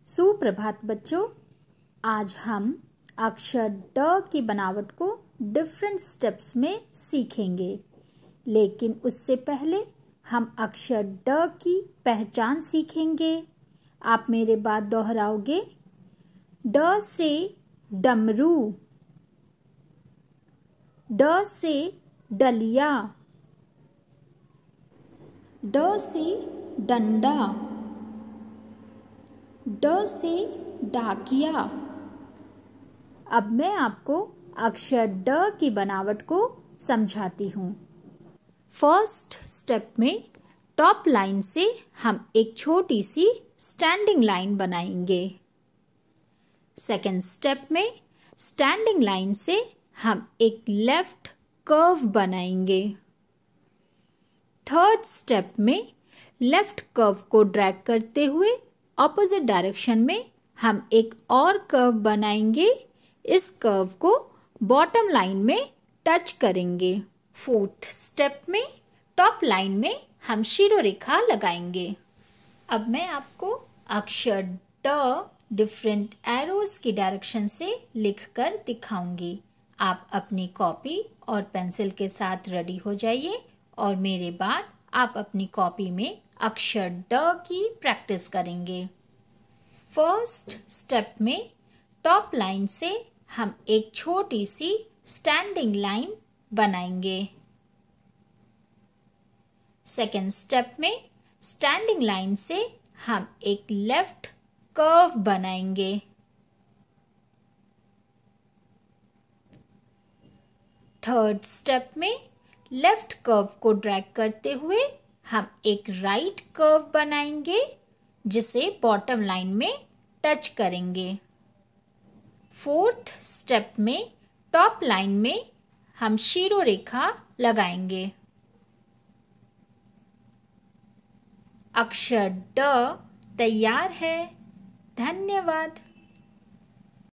सुप्रभात बच्चों, आज हम अक्षर ड की बनावट को डिफरेंट स्टेप्स में सीखेंगे। लेकिन उससे पहले हम अक्षर ड की पहचान सीखेंगे। आप मेरे बाद दोहराओगे। ड से डमरू, ड से डलिया, ड से डंडा, ड से डाकिया। अब मैं आपको अक्षर ड की बनावट को समझाती हूँ। फर्स्ट स्टेप में टॉप लाइन से हम एक छोटी सी स्टैंडिंग लाइन बनाएंगे। सेकेंड स्टेप में स्टैंडिंग लाइन से हम एक लेफ्ट कर्व बनाएंगे। थर्ड स्टेप में लेफ्ट कर्व को ड्रैग करते हुए ऑपोजिट डायरेक्शन में हम एक और कर्व बनाएंगे। इस कर्व को बॉटम लाइन में टच करेंगे। फोर्थ स्टेप में टॉप लाइन में हम शिरोरेखा लगाएंगे। अब मैं आपको अक्षर ड डिफरेंट एरोज की डायरेक्शन से लिखकर दिखाऊंगी। आप अपनी कॉपी और पेंसिल के साथ रेडी हो जाइए और मेरे बाद आप अपनी कॉपी में अक्षर ड की प्रैक्टिस करेंगे। फर्स्ट स्टेप में टॉप लाइन से हम एक छोटी सी स्टैंडिंग लाइन बनाएंगे। सेकेंड स्टेप में स्टैंडिंग लाइन से हम एक लेफ्ट कर्व बनाएंगे। थर्ड स्टेप में लेफ्ट कर्व को ड्रैग करते हुए हम एक राइट कर्व बनाएंगे जिसे बॉटम लाइन में टच करेंगे। फोर्थ स्टेप में टॉप लाइन में हम शिरोरेखा लगाएंगे। अक्षर ड तैयार है। धन्यवाद।